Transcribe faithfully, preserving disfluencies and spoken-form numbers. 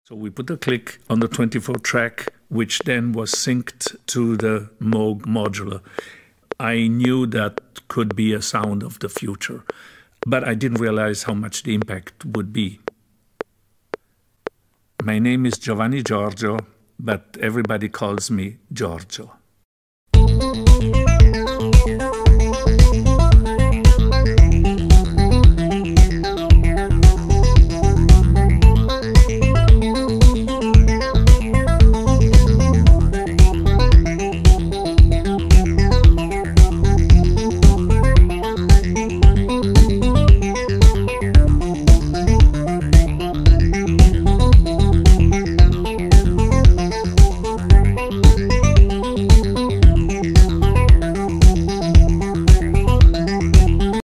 So we put a click on the twenty-four track, which then was synced to the Moog modular. I knew that could be a sound of the future, but I didn't realize how much the impact would be. My name is Giovanni Giorgio, but everybody calls me Giorgio.